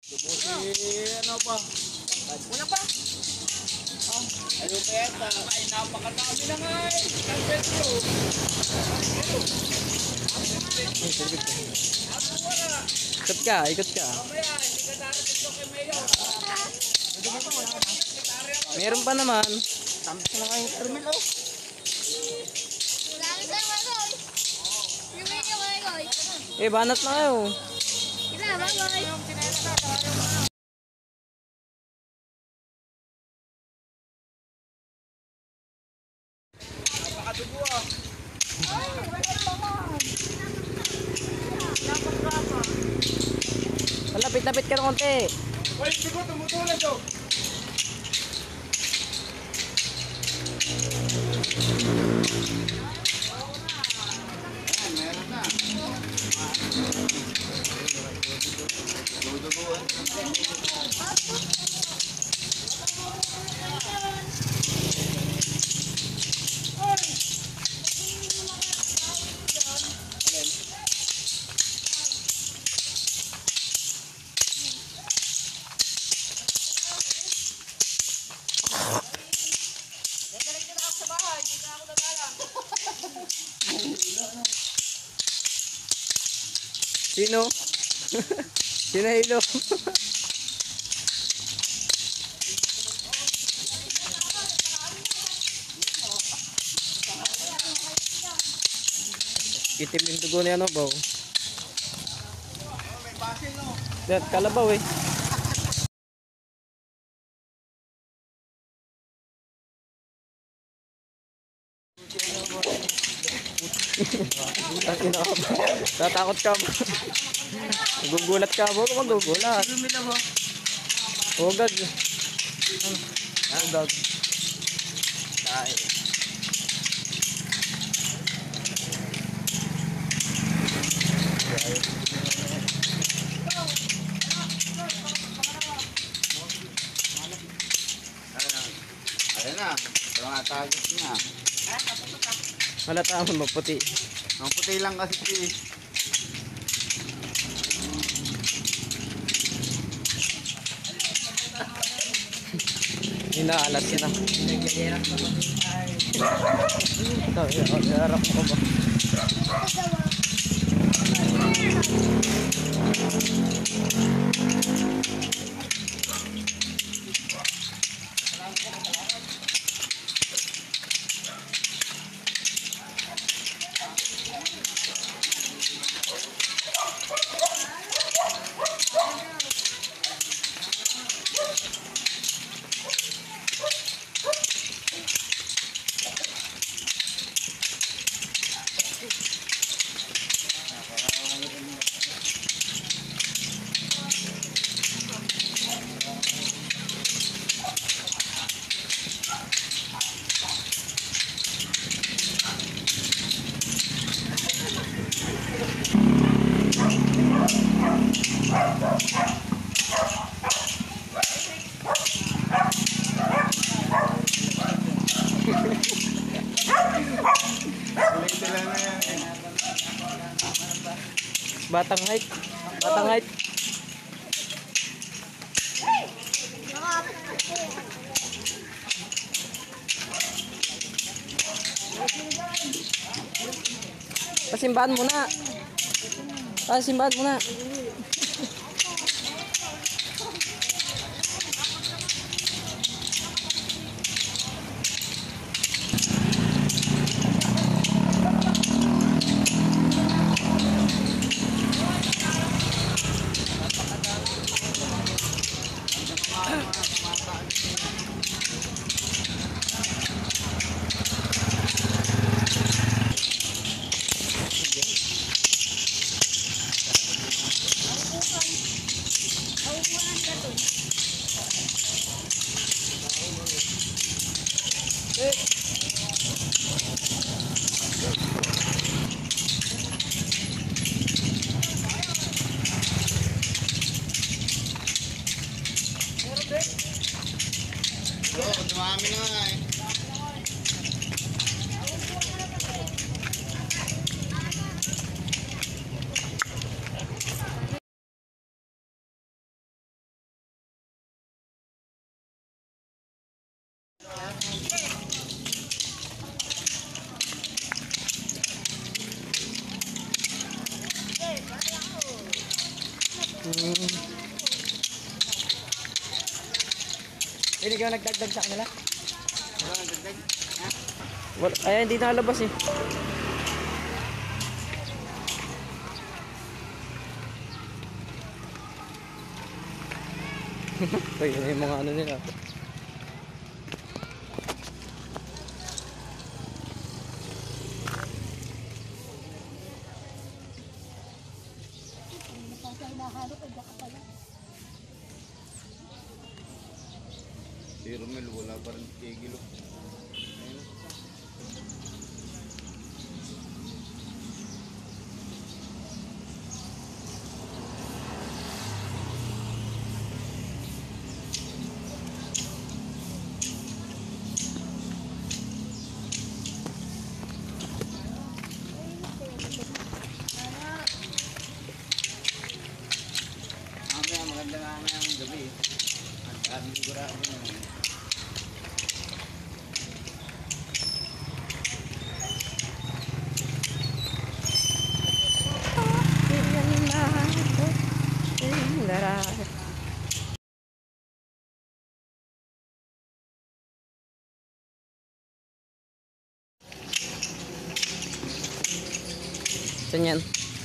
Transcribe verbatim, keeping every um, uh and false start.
Lubusi, ano pa? Una pa? Ah, ayun pa yata. Ay, napakadami na nga eh. Ang petro. Ikot ka, ikot ka. Mamaya, hindi ka darating to kay Mayo. Meron pa naman. Tampis na nga yung terminal. Oh. Wala na sa'yo, Magoy. Yung medyo, Magoy. Eh, banat na kayo. Ila, Magoy. Napakadugo ah. Lapit-lapit ka ng konti. Uy, hindi ko tumutulad oh. Ayan, meron na. Duduguan. Sino? Sino hilo? Itim yung dugo niya, no, Baw? May basil no. That, kalabaw eh. Ang ina ka ba? Tatakot ka ba? Gugulat ka ba? Huwag magugulat. Huwag gag. Huwag gag. Ay. Ayan na. Ito nga target niya. Halata mo maputi. Ang puti lang kasi eh. Inaalas sila. Harap mo ba? Sila na yan eh. Batang height. Batang height. Pasimbahan muna. Pasimbahan muna. Hmm. Hindi ka nagdagdag sa kanila? Wala nang dagdag. Ha? Wala, ay, hindi nakalabas eh. Ay, yun yung mga ano nila. Si Romel, wala pa rin tigil. oh. Ayun. Mamaya, maganda mamaya ang gabi. Ang daming sigurado naman. Saan yan?